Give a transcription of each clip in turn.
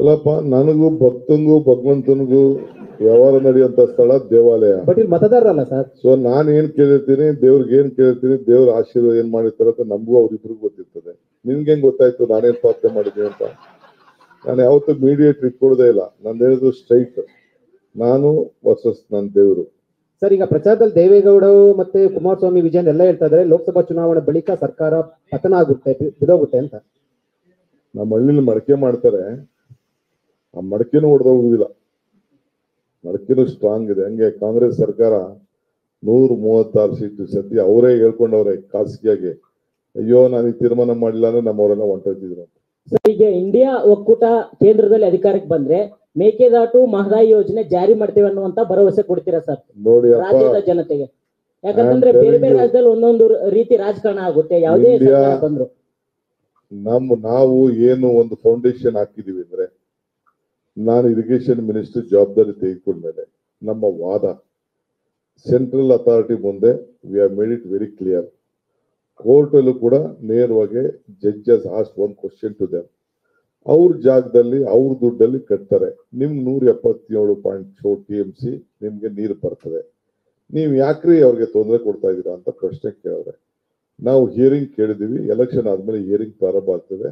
ಅಲ್ಲಪ್ಪ, ನನಗೂ ಭಕ್ತಂಗೂ ಭಗವಂತನಿಗೂ ವ್ಯವಹಾರ ನಡೆಯುವಂತ ಸ್ಥಳ ದೇವಾಲಯ. ಬಟ್ ಇಲ್ಲಿ ಮತದಾರರಲ್ಲ ಸರ್. ಸೊ ನಾನು ಏನ್ ಕೇಳಿರ್ತೀನಿ, ದೇವ್ರಿಗೆ ಏನ್ ಕೇಳಿರ್ತೀನಿ, ದೇವ್ರ ಆಶೀರ್ವಾದ ಏನ್ ಮಾಡಿರ್ತಾರೆ ಅಂತ ನಮಗೂ ಅವ್ರಿಬ್ರಿಗೂ ಗೊತ್ತಿರ್ತದೆ. ನಿನ್ಗೆ ಹೆಂಗ್ ಗೊತ್ತಾಯ್ತು ನಾನೇನ್ ಪ್ರಾರ್ಥನೆ ಮಾಡಿದ್ದೀನಿ ಅಂತ? ನಾನು ಯಾವತ್ತೂ ಮೀಡಿಯೇಟ್ ಇಟ್ಕೊಡೋದೇ ಇಲ್ಲ. ನಾನು ಹೇಳಿದ್ರು ಸ್ಟ್ರೈಟ್, ನಾನು ವರ್ಸಸ್ ನನ್ನ ದೇವರು. ಸರ್, ಈಗ ಪ್ರಚಾರದಲ್ಲಿ ದೇವೇಗೌಡ ಮತ್ತೆ ಕುಮಾರಸ್ವಾಮಿ ವಿಜಯನ್ ಎಲ್ಲ ಹೇಳ್ತಾ ಇದ್ದಾರೆ ಲೋಕಸಭಾ ಚುನಾವಣೆ ಬಳಿಕ ಸರ್ಕಾರ ಪತನ ಆಗುತ್ತೆ, ಬಿದೋಗುತ್ತೆ ಅಂತ. ನಮ್ಮ ಹಳ್ಳಿಲಿ ಮಡಕೆ ಮಾಡ್ತಾರೆ, ಆ ಮಡಕೆನೂ ಹೊಡೆದೋಗುದಿಲ್ಲ, ಮಡಕೆನೂ ಸ್ಟ್ರಾಂಗ್ ಇದೆ. ಹಂಗೆ ಕಾಂಗ್ರೆಸ್ ಸರ್ಕಾರ 136 ಸೀಟು ಸದ್ಯ ಅವರೇ ಹೇಳ್ಕೊಂಡವ್ರೆ ಖಾಸಗಿಯಾಗಿ, ಅಯ್ಯೋ ನಾನು ಈ ತೀರ್ಮಾನ ಮಾಡಿಲ್ಲ ಅಂದ್ರೆ ನಮ್ಮವರೆಲ್ಲ ಹೊಂಟೋಗ್ತಿದ್ರು ಅಂತ. ಸರ್, ಈಗ ಇಂಡಿಯಾ ಒಕ್ಕೂಟ ಕೇಂದ್ರದಲ್ಲಿ ಅಧಿಕಾರಕ್ಕೆ ಬಂದ್ರೆ ಮೇಕೆದಾಟು ಮಹದಾಯಿ ಯೋಜನೆ ಜಾರಿ ಮಾಡ್ತೇವೆ ಅನ್ನುವಂತ ಭರವಸೆ ಕೊಡ್ತೀರಾ ಸರ್ ನೋಡಿ ರಾಜ್ಯದ ಜನತೆಗೆ? ಯಾಕಂತಂದ್ರೆ ಬೇರೆ ಬೇರೆ ರಾಜ್ಯದಲ್ಲಿ ಒಂದೊಂದು ರೀತಿ ರಾಜಕಾರಣ ಆಗುತ್ತೆ, ಯಾವುದೇ ಸರ್ಕಾರ ಬಂದ್ರು. ನಾವು ಏನು ಒಂದು ಫೌಂಡೇಶನ್ ಹಾಕಿದೀವಿ ಅಂದ್ರೆ, ನಾನು ಇರಿಗೇಷನ್ ಮಿನಿಸ್ಟರ್ ಜವಾಬ್ದಾರಿ ತೆಗೆದುಕೊಂಡ್ಮೇಲೆ ನಮ್ಮ ವಾದ ಸೆಂಟ್ರಲ್ ಅಥಾರಿಟಿ ಮುಂದೆ we have made it very clear. Court ಅಲ್ಲೂ ಕೂಡ ನೇರವಾಗಿ judges ask one question to them. ಅವ್ರ ಜಾಗದಲ್ಲಿ ಅವ್ರ ದುಡ್ಡಲ್ಲಿ ಕಟ್ತಾರೆ. ನಿಮ್ಗೆ 177.4 TMC ನಿಮ್ಗೆ ನೀರು ಬರ್ತದೆ, ನೀವು ಯಾಕ್ರಿ ಅವ್ರಿಗೆ ತೊಂದರೆ ಕೊಡ್ತಾ ಇದ್ದೀರಾ ಅಂತ ಪ್ರಶ್ನೆ ಕೇಳಿದ್ರೆ, ನಾವು ಹಿಯರಿಂಗ್ ಕೇಳಿದೀವಿ. ಎಲೆಕ್ಷನ್ ಆದ್ಮೇಲೆ ಹಿಯರಿಂಗ್ ಪ್ರಾರಂಭ ಆಗ್ತದೆ.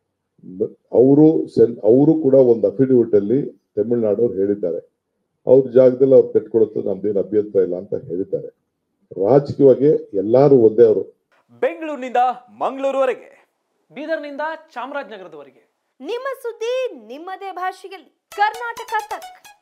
ಅವರು ಕೂಡ ಒಂದು ಅಫಿಡವಿಟ್ ಅಲ್ಲಿ ತಮಿಳುನಾಡವ್ರು ಹೇಳಿದ್ದಾರೆ, ಅವ್ರ ಜಾಗದಲ್ಲಿ ಅವ್ರು ಕಟ್ಕೊಡುತ್ತೆ, ನಮ್ದೇನು ಅಭ್ಯಂತರ ಇಲ್ಲ ಅಂತ ಹೇಳಿದ್ದಾರೆ. ರಾಜಕೀಯವಾಗಿ ಎಲ್ಲಾರು ಒಂದೇ. ಅವರು ಬೆಂಗಳೂರಿನಿಂದ ಮಂಗಳೂರುವರೆಗೆ, ಬೀದರ್ನಿಂದ ಚಾಮರಾಜನಗರದವರೆಗೆ ನಿಮ್ಮ ಸುದ್ದಿ ನಿಮ್ಮದೇ ಭಾಷೆಯಲ್ಲಿ ಕರ್ನಾಟಕ ತಕ್.